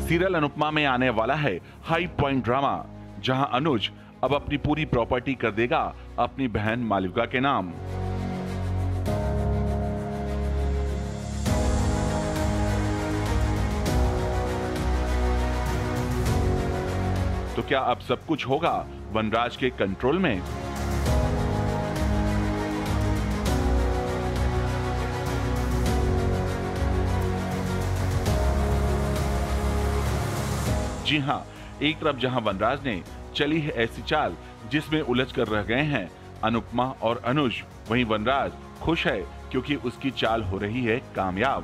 Serial Anupama में आने वाला है हाई पॉइंट ड्रामा, जहां अनुज अब अपनी पूरी प्रॉपर्टी कर देगा अपनी बहन मालविका के नाम। तो क्या अब सब कुछ होगा वनराज के कंट्रोल में? जी हां, एक तरफ जहां वनराज ने चली है ऐसी चाल जिसमें उलझ कर रह गए हैं अनुपमा और अनुज, वहीं वनराज खुश है क्योंकि उसकी चाल हो रही है कामयाब।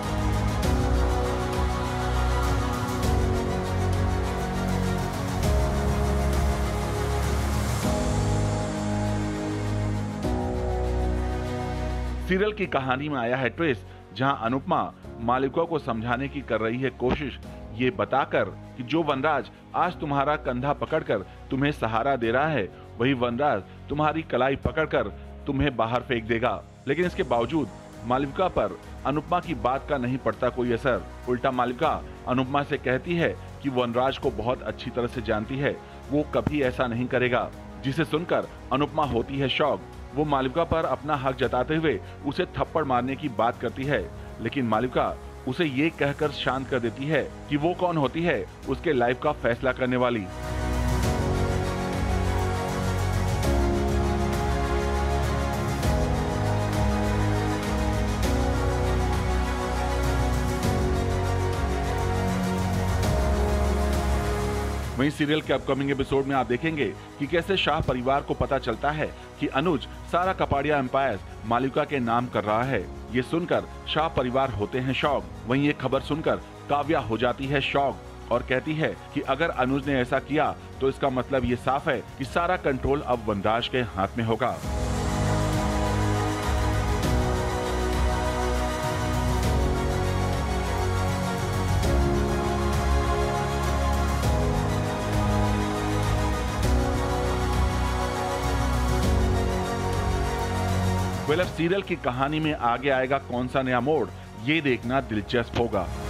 सीरियल की कहानी में आया है ट्विस्ट, जहां अनुपमा मालविका को समझाने की कर रही है कोशिश, ये बताकर कि जो वनराज आज तुम्हारा कंधा पकड़कर तुम्हें सहारा दे रहा है, वही वनराज तुम्हारी कलाई पकड़कर तुम्हें बाहर फेंक देगा। लेकिन इसके बावजूद मालविका पर अनुपमा की बात का नहीं पड़ता कोई असर। उल्टा मालविका अनुपमा से कहती है कि वनराज को बहुत अच्छी तरह से जानती है, वो कभी ऐसा नहीं करेगा। जिसे सुनकर अनुपमा होती है शॉक। वो मालविका पर अपना हक जताते हुए उसे थप्पड़ मारने की बात करती है, लेकिन मालविका उसे ये कहकर शांत कर देती है कि वो कौन होती है उसके लाइफ का फैसला करने वाली। वहीं सीरियल के अपकमिंग एपिसोड में आप देखेंगे कि कैसे शाह परिवार को पता चलता है कि अनुज सारा कपाड़िया एम्पायर मालविका के नाम कर रहा है। ये सुनकर शाह परिवार होते हैं शॉक। वहीं ये खबर सुनकर काव्या हो जाती है शॉक और कहती है कि अगर अनुज ने ऐसा किया तो इसका मतलब ये साफ है कि सारा कंट्रोल अब वनराज के हाथ में होगा। अब सीरियल की कहानी में आगे आएगा कौन सा नया मोड़, ये देखना दिलचस्प होगा।